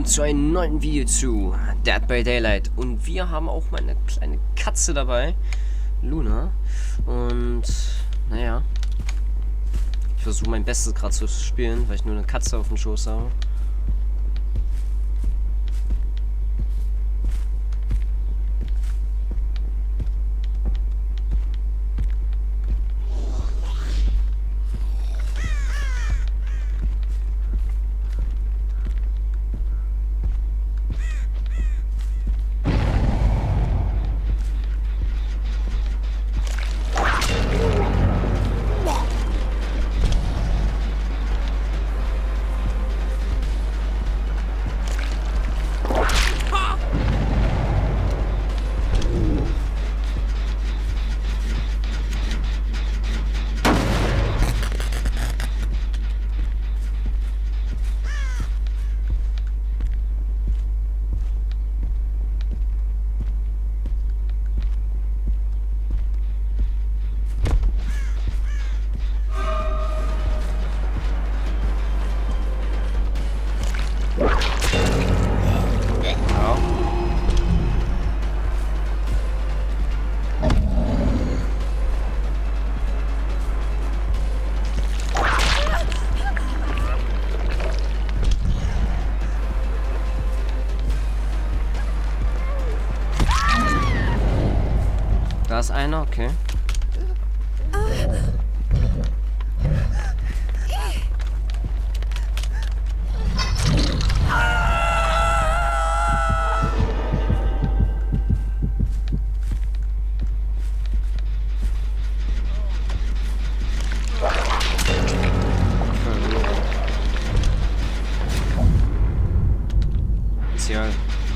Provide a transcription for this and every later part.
zu einem neuen Video zu Dead by Daylight. Und wir haben auch mal eine kleine Katze dabei, Luna. Und naja, ich versuche mein Bestes gerade zu spielen, weil ich nur eine Katze auf dem Schoß habe. Da ist einer, okay. Tja.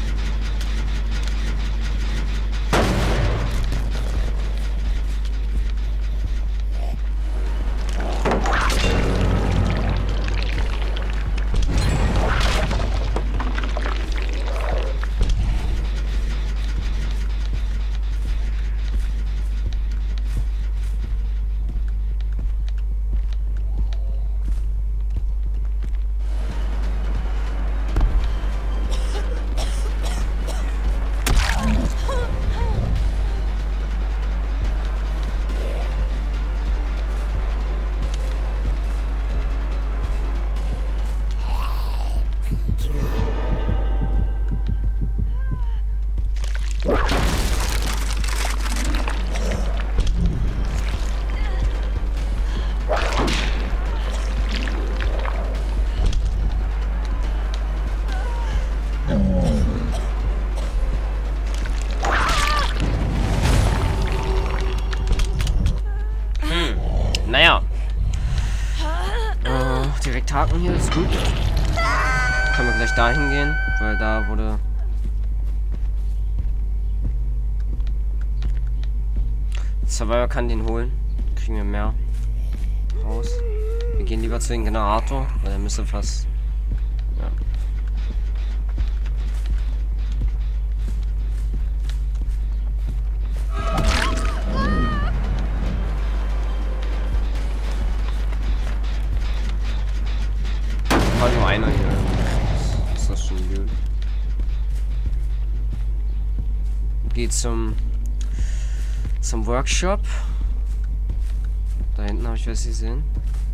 Naja. Direkt haken hier ist gut. Können wir gleich dahin gehen, weil da wurde... Survivor kann den holen. Kriegen wir mehr raus. Wir gehen lieber zu dem Generator, weil der müsste fast... Ja. Nur einer hier. Ist das schon gut? Geht zum Workshop. Da hinten habe ich was gesehen.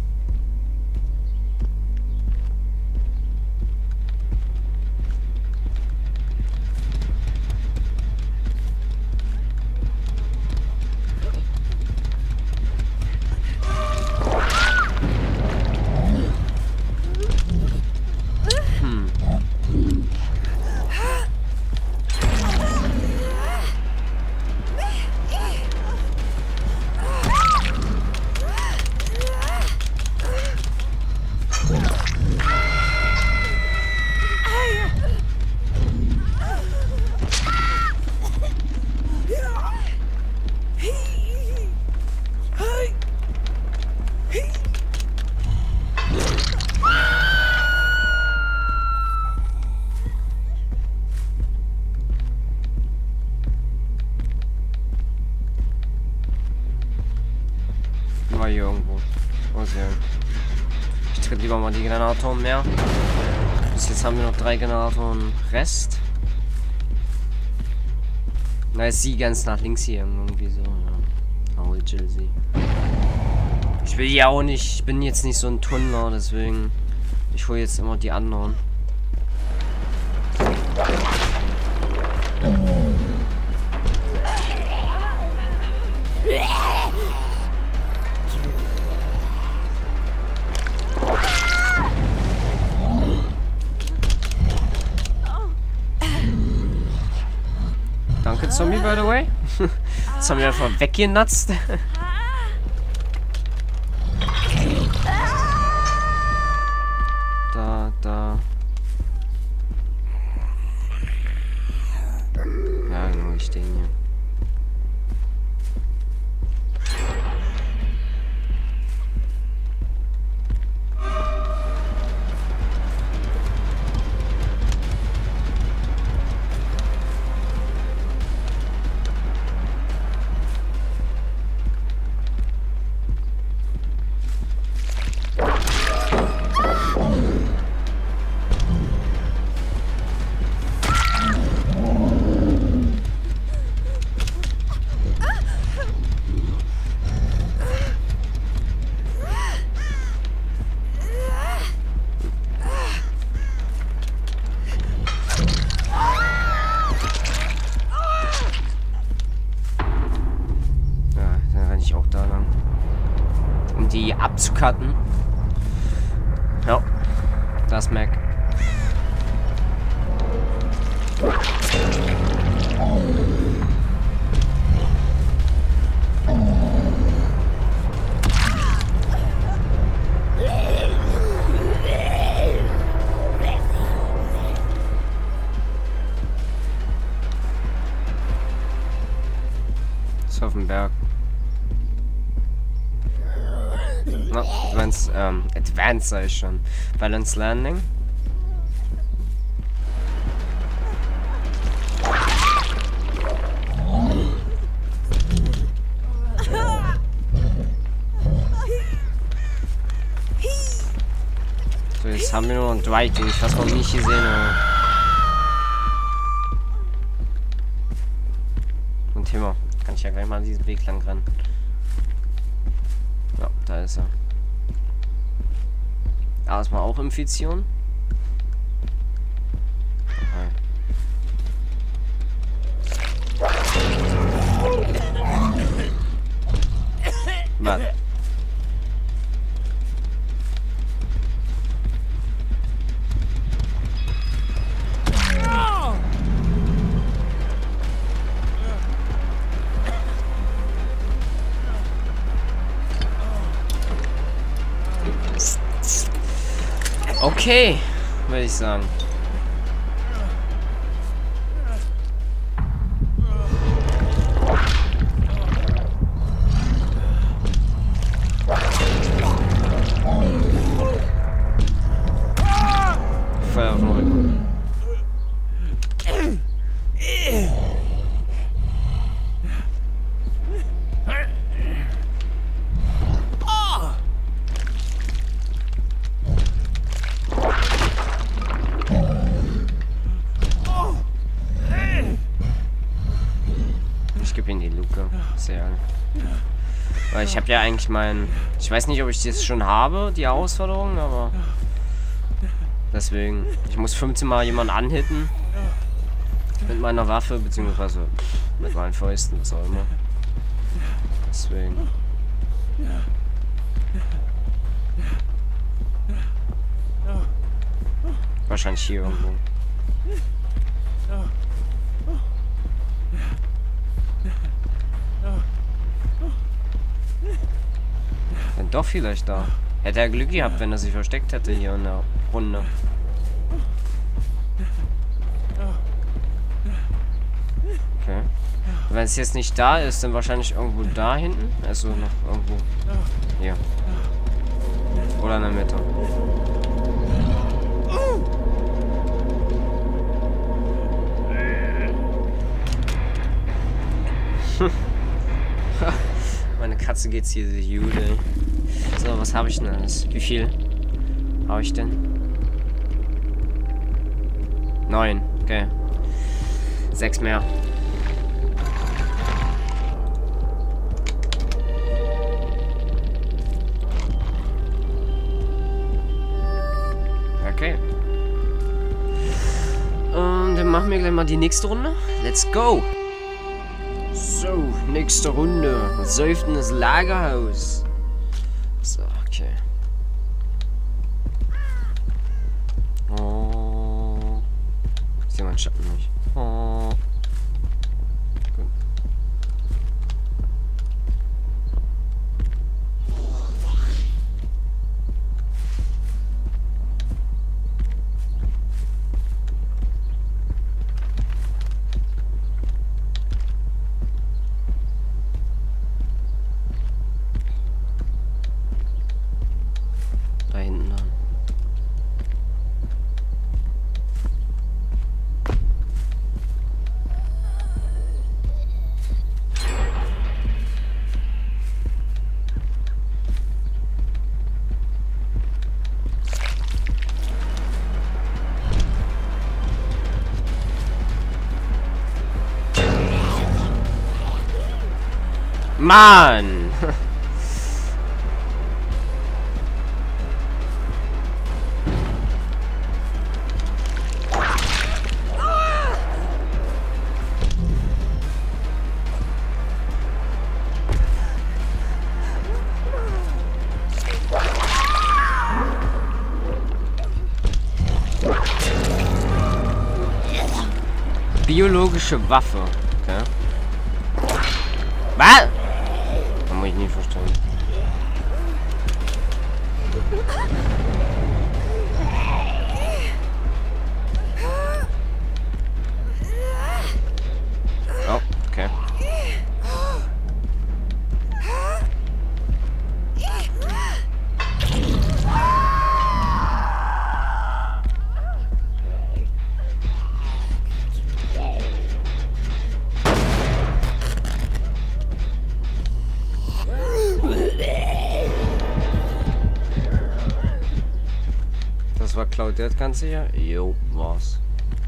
War hier irgendwo. Oh, sehr. Ich tritt lieber mal die Granate um mehr. Bis jetzt haben wir noch 3 Generatoren Rest. Na, ist sie ganz nach links hier irgendwie so. Ja. Oh, Chelsea. Ich will ja auch nicht. Ich bin jetzt nicht so ein Tunnler, deswegen. Ich hole jetzt immer die anderen. Danke, Zombie, by the way. Jetzt haben wir einfach weggenutzt. Da. Ja, genau, ich stehen hier. Auch da lang. Um die abzucutten. Ja. Das Mac. Ist auf dem Berg. No, Advanced sag ich schon. Balance Landing. So, jetzt haben wir nur einen Dwight, den ich fast noch nicht gesehen habe. Und Thema. Kann ich ja gleich mal diesen Weg lang rennen. Ja, da ist er. Da ist man auch Infizion. Was? Okay, würde ich sagen. Feuer auf den Rücken. Ich gebe ihm die Luke. Sehr. Weil ich habe ja eigentlich ich weiß nicht, ob ich das schon habe, die Herausforderung, aber deswegen. Ich muss 15 Mal jemanden anhitten. Mit meiner Waffe, beziehungsweise mit meinen Fäusten, was auch immer. Deswegen. Wahrscheinlich hier irgendwo. Dann doch vielleicht da. Hätte er Glück gehabt, wenn er sich versteckt hätte hier in der Runde. Okay. Und wenn es jetzt nicht da ist, dann wahrscheinlich irgendwo da hinten. Also noch irgendwo. Hier. Oder in der Mitte. Meine Katze geht's hier gut, ey. So, was habe ich denn alles? Wie viel habe ich denn? 9, okay. 6 mehr. Okay. Dann machen wir gleich mal die nächste Runde. Let's go! So, nächste Runde. Säuftendes Lagerhaus. So, okay. Oh. Ich sehe meinen Schatten nicht. Oh. Gut. Da hinten dann. Mann! Biologische Waffe. Okay. Was? Kann ich nicht verstanden. Oh, okay. Das war Claudia, das Ganze hier? Jo, war's.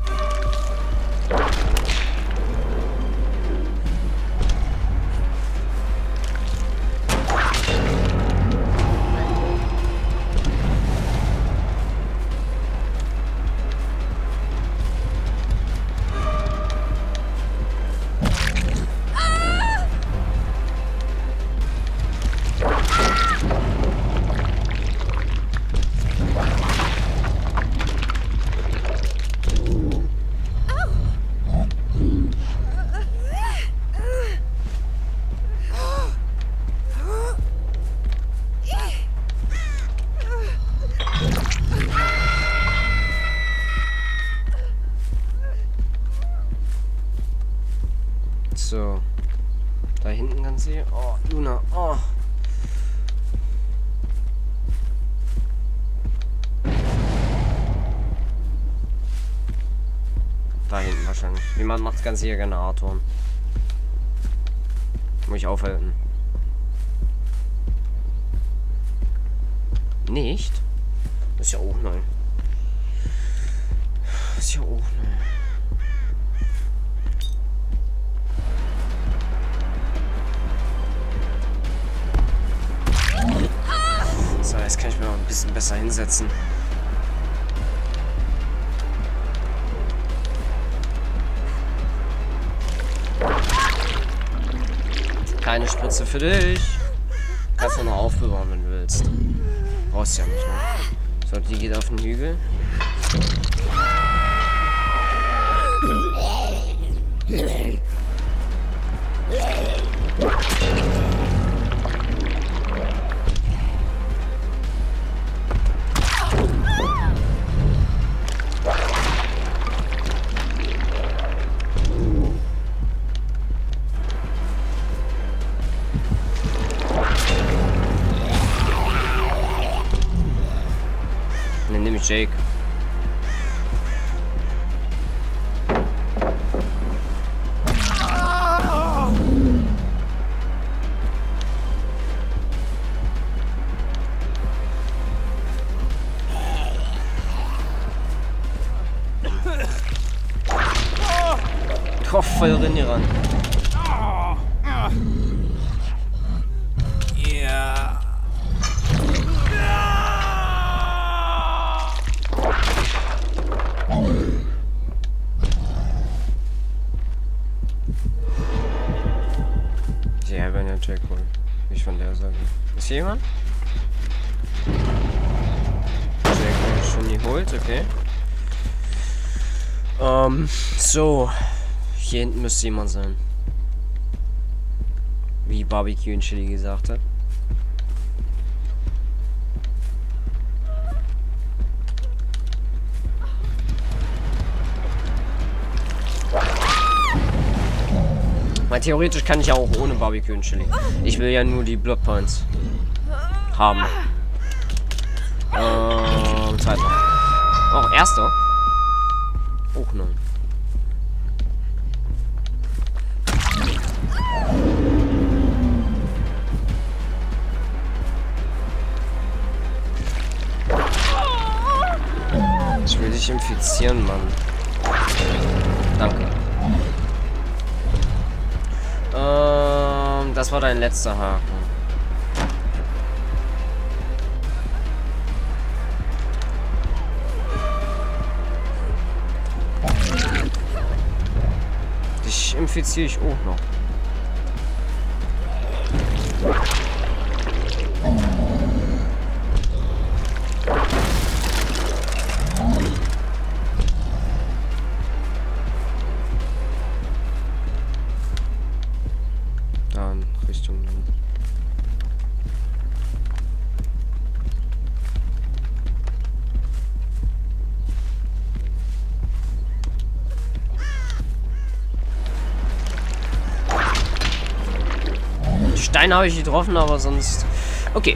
So. Da hinten kann sie. Oh, Luna. Oh. Da hinten wahrscheinlich. Jemand macht das Ganze hier Generator. Muss ich aufhalten. Nicht? Das ist ja auch neu. Das ist ja auch neu. So, jetzt kann ich mir noch ein bisschen besser hinsetzen. Keine Spritze für dich. Kannst du noch aufbewahren, wenn du willst. Brauchst ja nicht, ne? So, die geht auf den Hügel. Dann nehme ich Jake. Oh, voll drin hier ran. Ja. Ja, wenn ja Jack holen. Nicht von der Seite. Ist hier jemand? Jack schon geholt, okay. So. Hier hinten müsste jemand sein. Wie Barbecue und Chili gesagt hat. Weil theoretisch kann ich ja auch ohne Barbecue und Chili. Ich will ja nur die Blood Points haben. Zweiter. Oh, erster. Oh, nein. Ich will dich infizieren, Mann. Danke. Das war dein letzter Haken. Dich infiziere ich auch noch. Dann Richtung. Stein habe ich getroffen, aber sonst. Okay.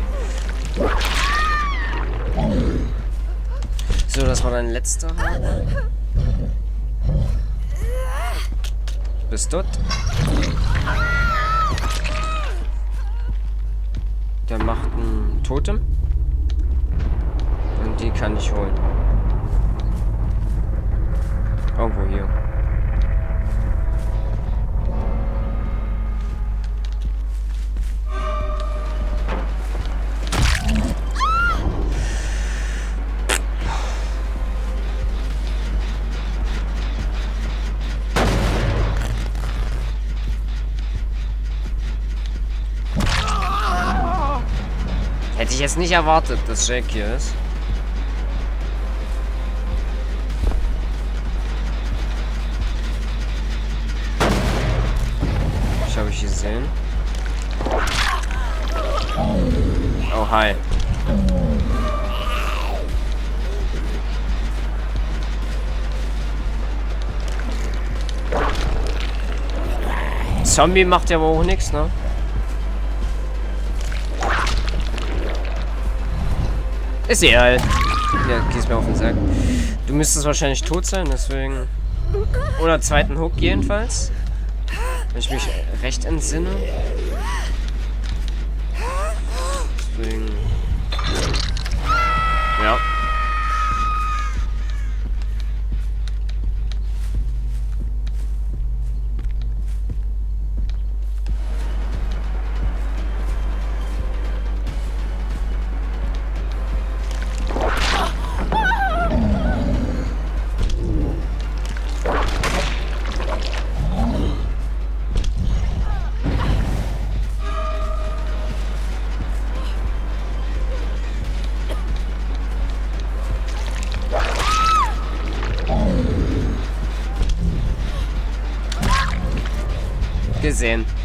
So, das war dein letzter Haken. Bist dort? Der macht ein Totem. Und die kann ich holen. Irgendwo hier. Hätte ich jetzt nicht erwartet, dass Jack hier ist. Ich habe ich gesehen. Oh, hi. Zombie macht ja aber auch nichts, ne? Ist egal. Ja, gehst mir auf den Sack. Du müsstest wahrscheinlich tot sein, deswegen. Oder zweiten Hook jedenfalls. Wenn ich mich recht entsinne. Deswegen. Ja. Gesehen.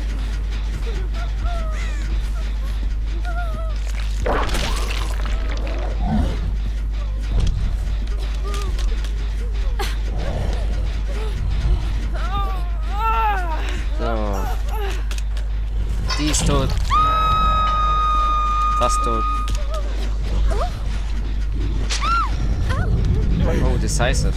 So. Die ist tot. Fast tot. Oh, decisive.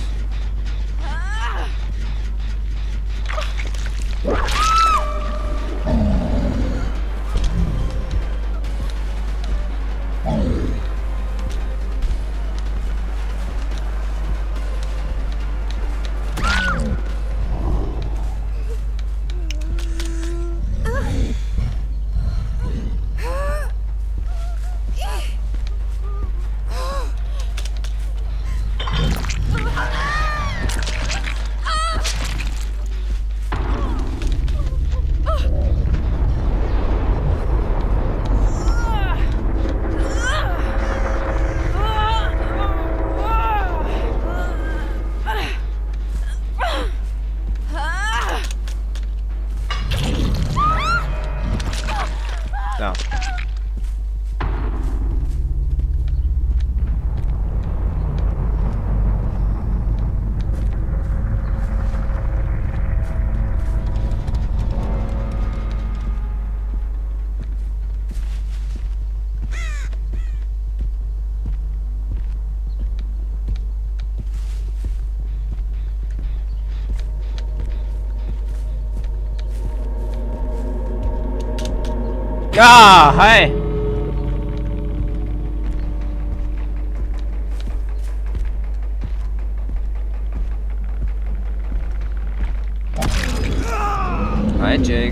Ja, hi. Hi, Jake.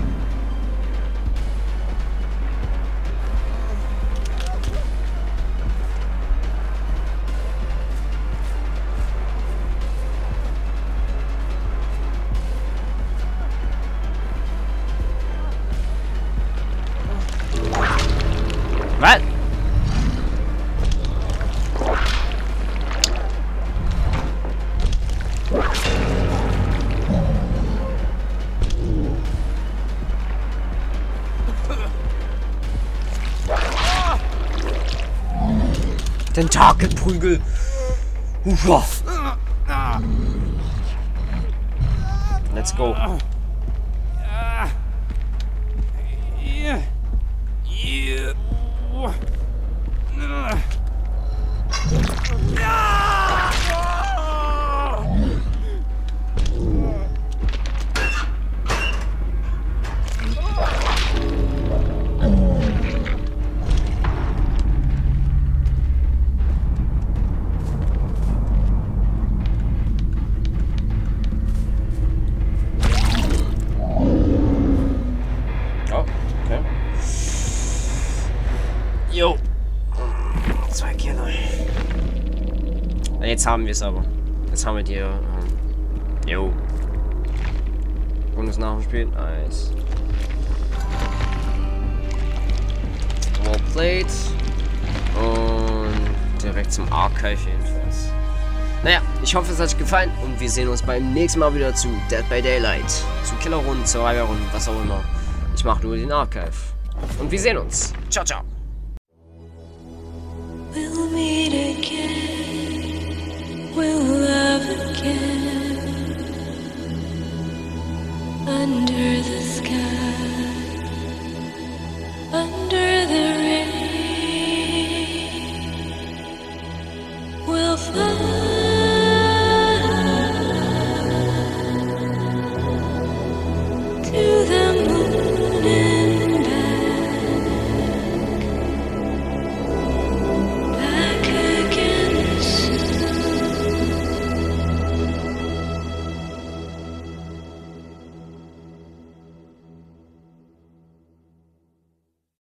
Was? Tentakelprügel. Ufa. Let's go. Jo. 2 Kilo. Jetzt haben wir es aber. Jetzt haben wir die. Jo. Und das nach dem Spiel. Nice. Well played. Und direkt zum Archive jedenfalls. Naja, ich hoffe, es hat euch gefallen und wir sehen uns beim nächsten Mal wieder zu Dead by Daylight. Zu Killerrunden, Survivor-Runden, was auch immer. Ich mache nur den Archive. Und wir sehen uns. Ciao, ciao. We'll meet again, we'll love again, under the sky.